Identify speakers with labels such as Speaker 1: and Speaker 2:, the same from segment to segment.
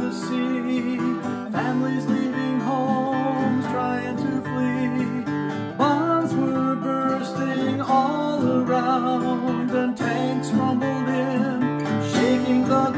Speaker 1: the sea, families leaving homes, trying to flee. Bombs were bursting all around, and tanks rumbled in, shaking the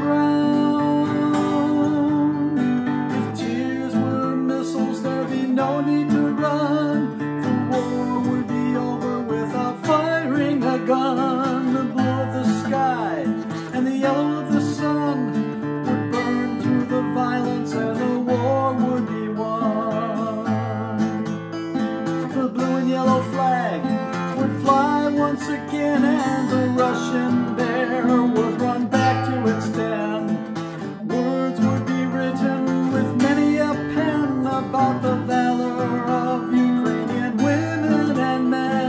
Speaker 1: ground. If tears were missiles, there'd be no need to run. The war would be over without firing a gun. The blue of the sky and the yellow of the sun would burn through the violence, and the war would be won. The blue and yellow flag would fly once again, and the Russian bear would run back to its den. Words would be written with many a pen about the valor of Ukrainian women and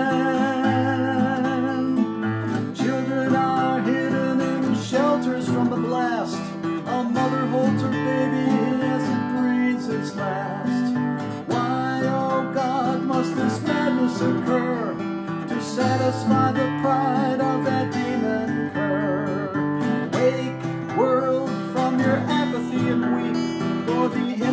Speaker 1: men. Children are hidden in shelters from the blast. A mother holds her baby as it breathes its last. Why, oh God, must this madness occur to satisfy the pride of that demon cur? Wake, world, from your apathy and weep for the